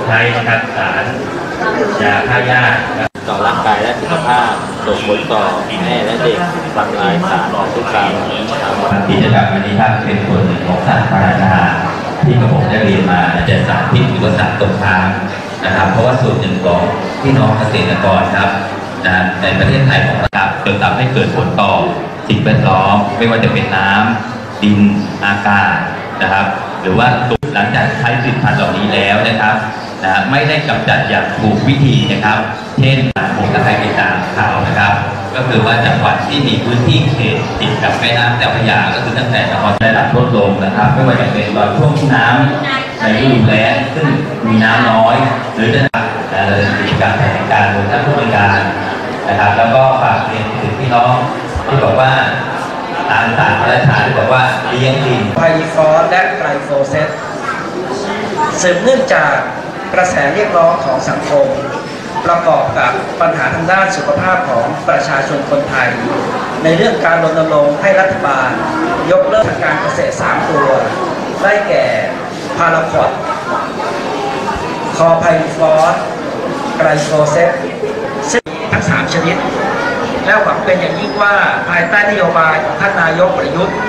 ใช้นะครับสารยาฆ่าหญ้าต่อร่างกายและสุขภาพส่งผลต่อแม่และเด็กทำลายสารพันธุกรรมกิจกรรมวันนี้ครับเป็นส่วนหนึ่งของสารพาราที่กระผมได้เรียนมาจะสารพิษหรือว่าสารตกค้างนะครับเพราะว่าส่วนหนึ่งของพี่น้องเกษตรกรครับในประเทศไทยของเราเกิดทำให้เกิดผลต่อสิ่งแวดล้อมไม่ว่าจะเป็นน้ำดินอากาศนะครับหรือว่าหลังจากใช้ผลิตภัณฑ์เหล่านี้แล้วนะครับไม่ได้กำจัดอย่างถูกวิธีนะครับเช่นผมจะให้ไปตามข่าวนะครับก็คือว่าจังหวัดที่มีพื้นที่เขตติดกับแม่น้ำเจ้าพระยาก็คือตั้งแต่นครได้รับลดลงนะครับไม่ว่าจะเป็นตอนช่วงที่น้ำในฤดูแล้งซึ่งมีน้ำน้อยหรือจะกิจกรรมแผนการโดยท่านผู้บริการนะครับแล้วก็ฝากเรียนถึงพี่น้องที่บอกว่าตามสารพระราชาที่บอกว่าเลี้ยงดินไพฟอสและไกลโฟเซตสืบเนื่องจากกระแสเรียกร้องของสังคมประกอบกับปัญหาทางด้านสุขภาพของประชาชนคนไทยในเรื่องการรณรงค์ให้รัฐบาลยกเลิกทางการเกษตร3ตัวได้แก่พาราควอดคอไพฟอสไกลโฟเซตซึ่งทั้ง3ชนิดและหวังเป็นอย่างยิ่งว่าภายใต้นโยบายของท่านนายกประยุทธ์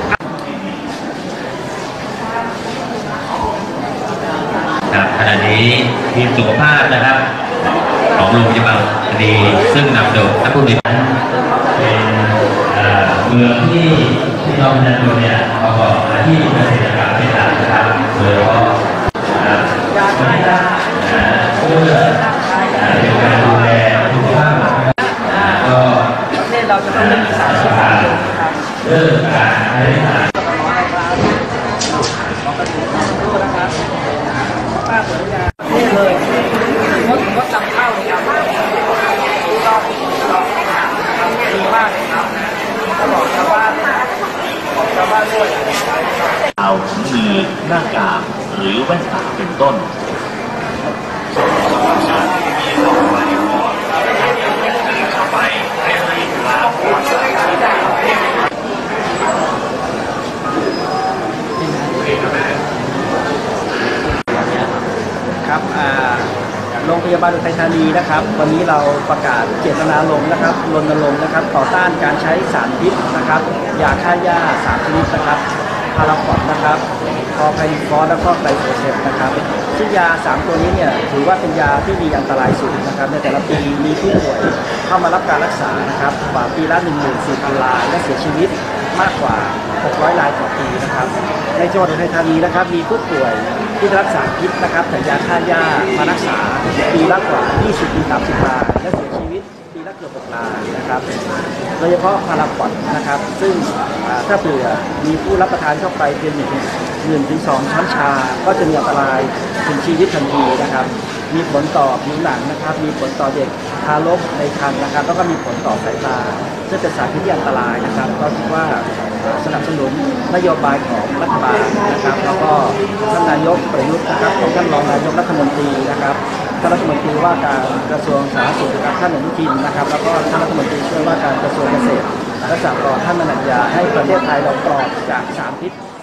ขณะนี้ทีมสุขภาพนะครับของโรงพยาบาลดีซึ่งนำโดยท่านผู้บริหารเป็นเมืองที่เราประชาชนเนี่ยประกอบอาชีพเกษตรกรรมเป็นหลักนะครับโดยเฉพาะเพื่อเป็นการดูแลสุขภาพก็เราจะต้องมีสารสุขภาพเรื่องการใช้สารนี่เลยงดนำเข้านะครับดีมากเลยครับจะบอกชาวบ้านด้วยเอาถุงมือหน้ากากหรือแว่นตาเป็นต้นครับโรงพยาบาลอุทัยธานีนะครับวันนี้เราประกาศเจตนารมณ์นะครับรณรงค์นะครับต่อต้านการใช้สารพิษนะครับยาฆ่าหญ้า3ชนิดนะครับพาราควอดนะครับคอไพฟอสและก็ไกลโฟเซตนะครับซึ่งยา3ตัวนี้เนี่ยถือว่าเป็นยาที่มีอันตรายสูงนะครับในแต่ละปีมีผู้ป่วยเข้ามารับการรักษานะครับกว่าปีละ 14,000 รายและเสียชีวิตมากกว่า600 รายต่อปีนะครับในจังหวัดอุทัยธานีนะครับมีผู้ป่วยที่รักษาพิษนะครับจากยาฆ่าหญ้ามารักษาปีละกว่า 20-30 รายและเสียชีวิตปีละเกือบ6 รายนะครับโดยเฉพาะพาราควอดนะครับซึ่งถ้าเผื่อมีผู้รับประทานเข้าไปเพียง1-2 ช้อนชาก็จะมีอันตรายถึงชีวิตทันทีนะครับมีผลต่อผิวหนังนะครับมีผลต่อเด็กทารกในครรภ์นะครับแล้วก็มีผลต่อสายตาซึ่งเป็นสารพิษที่อันตรายนะครับก็คิดว่าสนับสนุนนโยบายของรัฐบาลนะครับแล้วก็ท่านนายกประยุทธ์นะครับของท่านรองนายกรัฐมนตรีนะครับท่านรัฐมนตรีว่าการกระทรวงสาธารณสุขนะครับท่านอนุทินนะครับแล้วก็ท่านรัฐมนตรีช่วยว่าการกระทรวงเกษตรและสหกรณ์ท่านมนัญญาให้ประเทศไทยเราปลอดจากสารพิษ